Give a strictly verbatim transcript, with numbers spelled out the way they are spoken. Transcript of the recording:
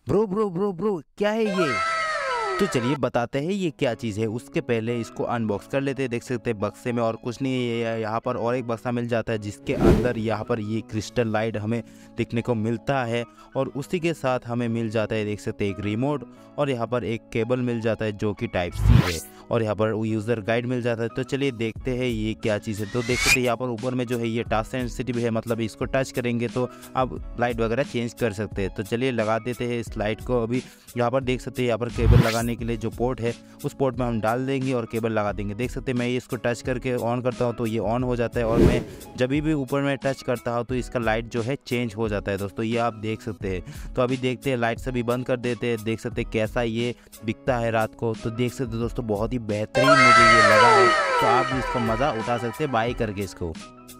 Bro bro bro bro क्या है ये? तो चलिए बताते हैं ये क्या चीज़ है। उसके पहले इसको अनबॉक्स कर लेते हैं। देख सकते हैं बक्से में और कुछ नहीं है, ये यहाँ पर और एक बक्सा मिल जाता है जिसके अंदर यहाँ पर ये क्रिस्टल लाइट हमें देखने को मिलता है। और उसी के साथ हमें मिल जाता है, देख सकते हैं, एक रिमोट और यहाँ पर एक केबल मिल जाता है जो कि टाइप सी है। और यहाँ पर यूज़र गाइड मिल जाता है। तो चलिए देखते हैं ये क्या चीज़ है। तो देख सकते हैं यहाँ पर ऊपर में जो है ये टच सेंसिटिव है, मतलब इसको टच करेंगे तो आप लाइट वगैरह चेंज कर सकते हैं। तो चलिए लगा देते हैं इस लाइट को। अभी यहाँ पर देख सकते हैं, यहाँ पर केबल लगाने के लिए जो पोर्ट है उस पोर्ट में हम डाल देंगे और केबल लगा देंगे। देख सकते हैं मैं इसको टच करके ऑन करता हूँ तो ये ऑन हो जाता है, और मैं जब भी ऊपर में टच करता हूँ तो इसका लाइट जो है चेंज हो जाता है दोस्तों, ये आप देख सकते हैं। तो अभी देखते हैं, लाइट सभी बंद कर देते हैं। देख सकते हैं कैसा ये दिखता है रात को। तो देख सकते हैं दोस्तों, बहुत ही बेहतरीन मुझे ये लगा है। तो आप इसको मज़ा उठा सकते हैं बाई करके इसको।